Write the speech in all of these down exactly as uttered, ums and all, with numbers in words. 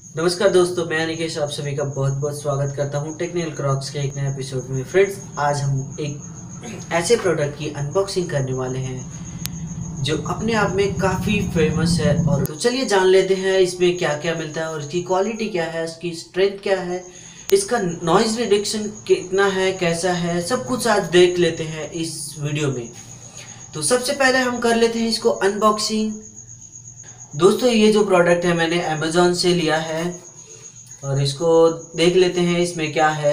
नमस्कार दोस्तों, मैं अनिकेश आप सभी का बहुत बहुत स्वागत करता हूं टेक्निकल क्रॉक्स के एक नए एपिसोड में। फ्रेंड्स, आज हम एक ऐसे प्रोडक्ट की अनबॉक्सिंग करने वाले हैं जो अपने आप में काफ़ी फेमस है। और तो चलिए जान लेते हैं इसमें क्या क्या मिलता है और इसकी क्वालिटी क्या है, इसकी स्ट्रेंथ क्या है, इसका नॉइज रिडक्शन कितना है, कैसा है, सब कुछ आज देख लेते हैं इस वीडियो में। तो सबसे पहले हम कर लेते हैं इसको अनबॉक्सिंग। दोस्तों, ये जो प्रोडक्ट है मैंने अमेज़ॉन से लिया है और इसको देख लेते हैं इसमें क्या है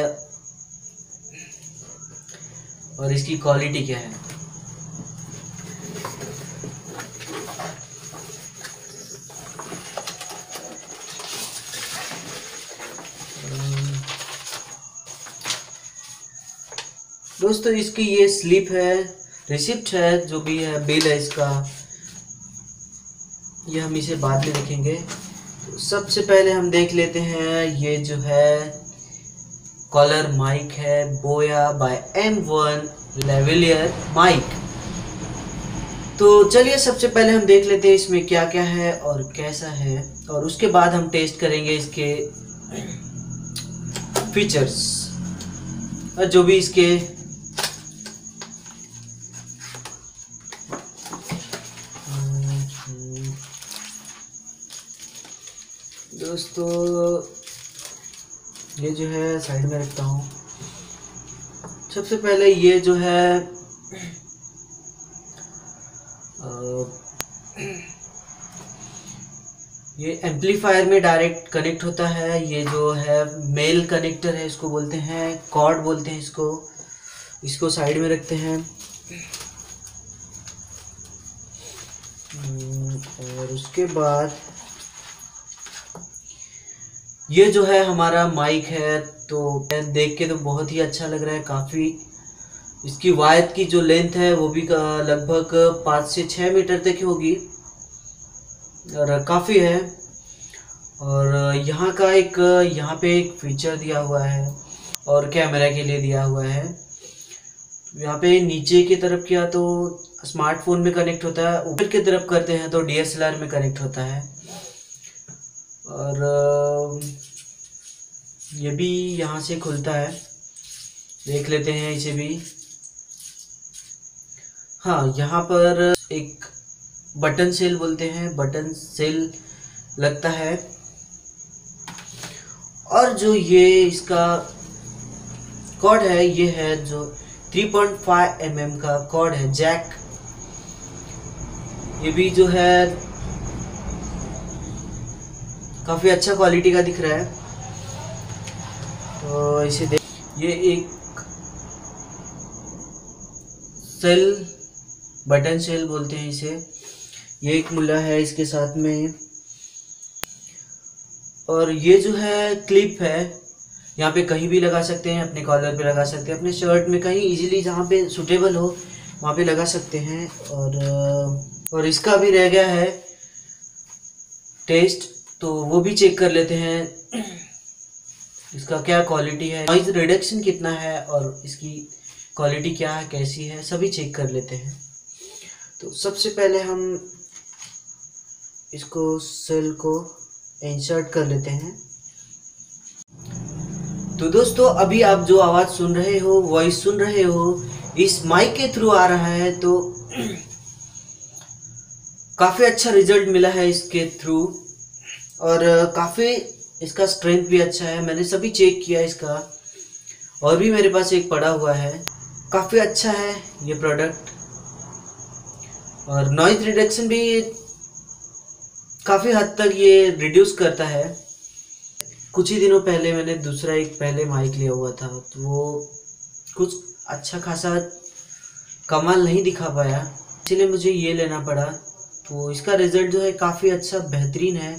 और इसकी क्वालिटी क्या है। दोस्तों, इसकी ये स्लिप है, रिसिप्ट है, जो भी है बिल है इसका, ये हम इसे बाद में देखेंगे। तो सबसे पहले हम देख लेते हैं ये जो है कॉलर माइक है, Boya by M one lavalier mic. तो चलिए सबसे पहले हम देख लेते हैं इसमें क्या क्या है और कैसा है, और उसके बाद हम टेस्ट करेंगे इसके फीचर्स और जो भी इसके दोस्तों ये जो है साइड में रखता हूँ। सबसे पहले ये जो है आ, ये एम्पलीफायर में डायरेक्ट कनेक्ट होता है। ये जो है मेल कनेक्टर है, इसको बोलते हैं कॉर्ड बोलते हैं इसको। इसको साइड में रखते हैं और उसके बाद ये जो है हमारा माइक है। तो देख के तो बहुत ही अच्छा लग रहा है। काफ़ी इसकी वायर की जो लेंथ है वो भी लगभग पाँच से छः मीटर तक होगी और काफ़ी है। और यहाँ का एक यहाँ पे एक फीचर दिया हुआ है और कैमरा के लिए दिया हुआ है। यहाँ पे नीचे की तरफ किया तो स्मार्टफोन में कनेक्ट होता है, ऊपर की तरफ करते हैं तो डी एस एल आर में कनेक्ट होता है। और ये भी यहाँ से खुलता है, देख लेते हैं इसे भी। हाँ, यहाँ पर एक बटन सेल बोलते हैं, बटन सेल लगता है। और जो ये इसका कॉर्ड है, ये है जो three point five M M का कॉर्ड है, जैक। ये भी जो है काफ़ी अच्छा क्वालिटी का दिख रहा है। तो इसे देख, ये एक सेल, बटन सेल बोलते हैं इसे। ये एक मुल्ला है इसके साथ में। और ये जो है क्लिप है, यहाँ पे कहीं भी लगा सकते हैं, अपने कॉलर पे लगा सकते हैं, अपने शर्ट में कहीं इजीली जहाँ पे सूटेबल हो वहाँ पे लगा सकते हैं। और और इसका भी रह गया है टेस्ट, तो वो भी चेक कर लेते हैं इसका क्या क्वालिटी है, नॉइज रिडक्शन कितना है और इसकी क्वालिटी क्या है, कैसी है, सभी चेक कर लेते हैं। तो सबसे पहले हम इसको सेल को इंसर्ट कर लेते हैं। तो दोस्तों, अभी आप जो आवाज़ सुन रहे हो, वॉइस सुन रहे हो, इस माइक के थ्रू आ रहा है। तो काफ़ी अच्छा रिजल्ट मिला है इसके थ्रू और काफ़ी इसका स्ट्रेंथ भी अच्छा है। मैंने सभी चेक किया इसका, और भी मेरे पास एक पड़ा हुआ है। काफ़ी अच्छा है ये प्रोडक्ट और नॉइज रिडक्शन भी काफ़ी हद तक ये रिड्यूस करता है। कुछ ही दिनों पहले मैंने दूसरा एक पहले माइक लिया हुआ था, तो वो कुछ अच्छा खासा कमाल नहीं दिखा पाया, इसलिए मुझे ये लेना पड़ा। तो इसका रिज़ल्ट जो है काफ़ी अच्छा, बेहतरीन है।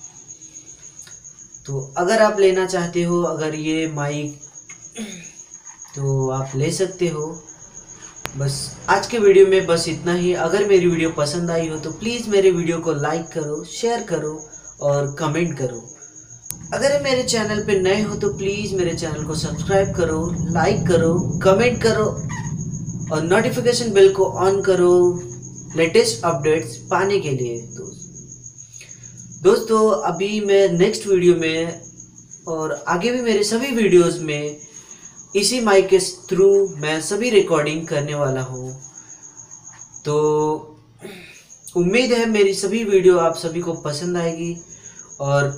तो अगर आप लेना चाहते हो अगर ये माइक, तो आप ले सकते हो। बस आज के वीडियो में बस इतना ही। अगर मेरी वीडियो पसंद आई हो तो प्लीज़ मेरे वीडियो को लाइक करो, शेयर करो और कमेंट करो। अगर मेरे चैनल पे नए हो तो प्लीज़ मेरे चैनल को सब्सक्राइब करो, लाइक करो, कमेंट करो और नोटिफिकेशन बेल को ऑन करो लेटेस्ट अपडेट्स पाने के लिए। तो दोस्तों अभी मैं नेक्स्ट वीडियो में और आगे भी मेरे सभी वीडियोस में इसी माइक के थ्रू मैं सभी रिकॉर्डिंग करने वाला हूँ। तो उम्मीद है मेरी सभी वीडियो आप सभी को पसंद आएगी और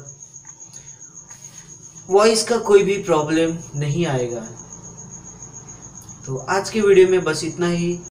वॉइस का कोई भी प्रॉब्लम नहीं आएगा। तो आज के वीडियो में बस इतना ही।